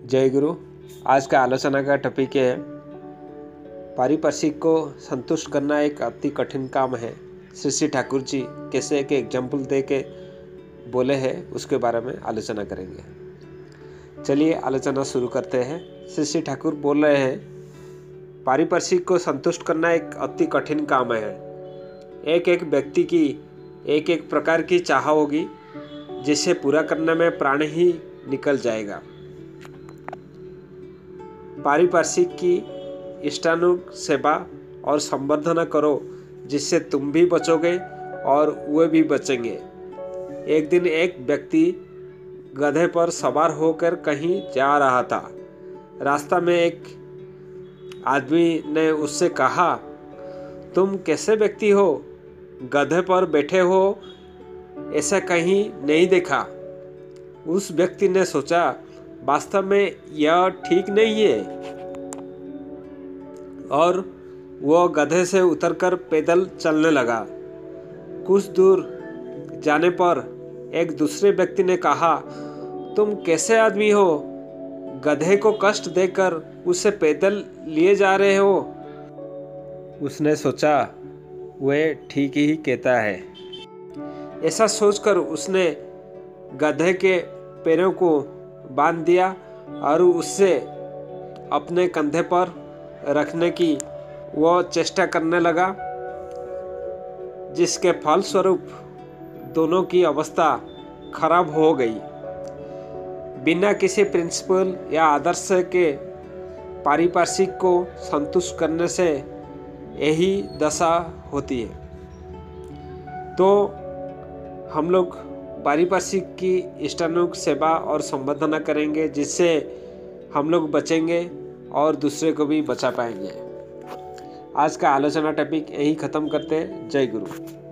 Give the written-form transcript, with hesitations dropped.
जय गुरु। आज का आलोचना का टॉपिक है पारिपार्श्विक को संतुष्ट करना एक अति कठिन काम है। श्री ठाकुर जी कैसे एक एग्जाम्पल दे के बोले हैं उसके बारे में आलोचना करेंगे। चलिए आलोचना शुरू करते हैं। श्री ठाकुर बोल रहे हैं पारिपार्श्विक को संतुष्ट करना एक अति कठिन काम है। एक एक व्यक्ति की एक एक प्रकार की चाह होगी जिसे पूरा करने में प्राण ही निकल जाएगा। पारिपार्श्विक की इष्टानुग सेवा और संवर्धना करो जिससे तुम भी बचोगे और वे भी बचेंगे। एक दिन एक व्यक्ति गधे पर सवार होकर कहीं जा रहा था। रास्ता में एक आदमी ने उससे कहा, तुम कैसे व्यक्ति हो, गधे पर बैठे हो, ऐसा कहीं नहीं देखा। उस व्यक्ति ने सोचा वास्तव में यह ठीक नहीं है और वह गधे से उतरकर पैदल चलने लगा। कुछ दूर जाने पर एक दूसरे व्यक्ति ने कहा, तुम कैसे आदमी हो, गधे को कष्ट देकर उसे पैदल लिए जा रहे हो। उसने सोचा वह ठीक ही कहता है। ऐसा सोचकर उसने गधे के पैरों को बांध दिया और उससे अपने कंधे पर रखने की वो चेष्टा करने लगा, जिसके फलस्वरूप दोनों की अवस्था खराब हो गई। बिना किसी प्रिंसिपल या आदर्श के पारिपार्श्विक को संतुष्ट करने से यही दशा होती है। तो हम लोग पारिपार्श्विक की इष्टानुग सेवा और संवर्धना करेंगे जिससे हम लोग बचेंगे और दूसरे को भी बचा पाएंगे। आज का आलोचना टॉपिक यही ख़त्म करते हैं। जय गुरु।